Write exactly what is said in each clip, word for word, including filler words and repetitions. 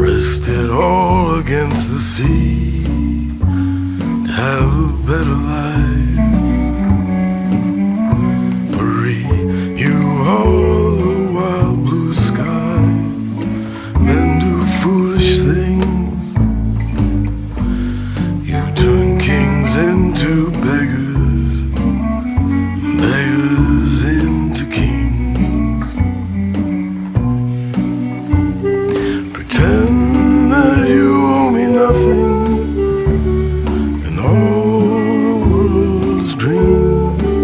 risked it all against the sea to have a better life. Marie, you are the wild blue sky. Men do foolish things. You turn kings into beggars, beggars into kings. Pretend that you owe me nothing, and all the world's dream.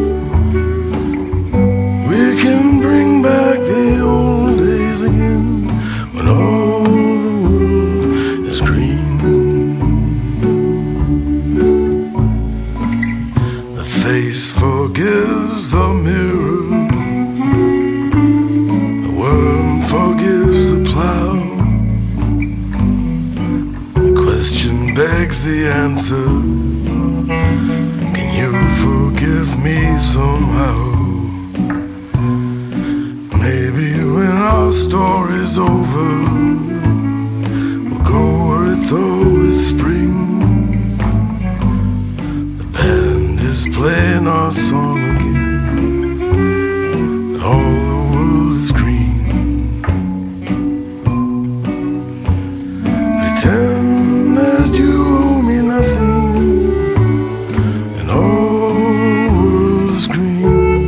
We can bring back the old days again, when all the world is green. The face forgives the mirror, the worm forgives the plow. The question begs the answer, can you forgive me somehow? Maybe when our story's over, we'll go where it's always spring. The band is playing our song again, and all the world is green. Pretend that you owe me nothing, and all the world is green.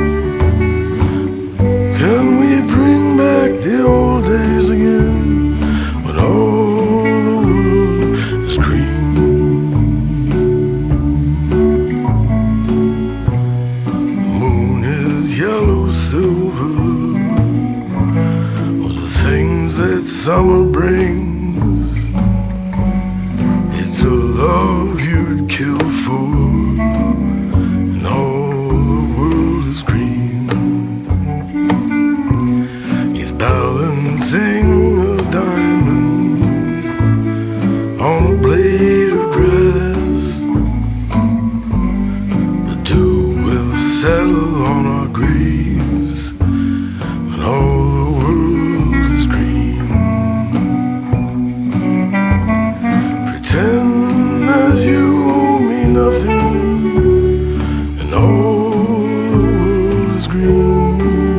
Can we bring back the old days again, when all the world is green? The moon is yellow silver, or the things that summer brings. It's a love you'd kill for, and all the world is green. He's balancing a diamond on a blade of grass. The dew will settle on our graves, and all the world is green. Pretend that you owe me nothing, and all the world is green.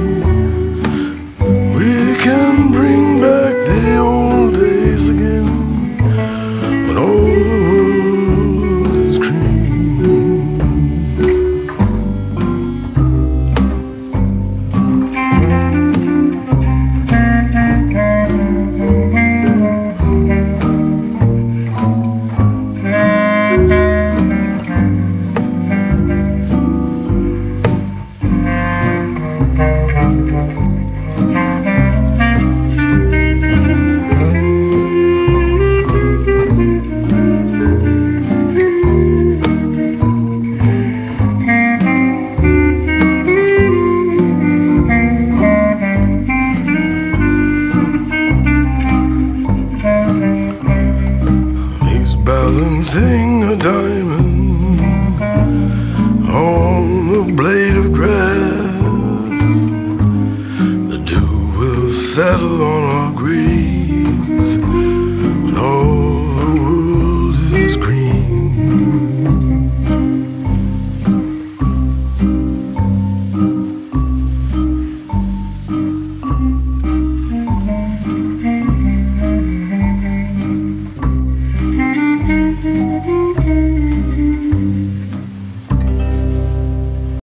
We can bring back the old days again, when all the world is green. He's balancing a diamond on a blade of grass. The dew will settle on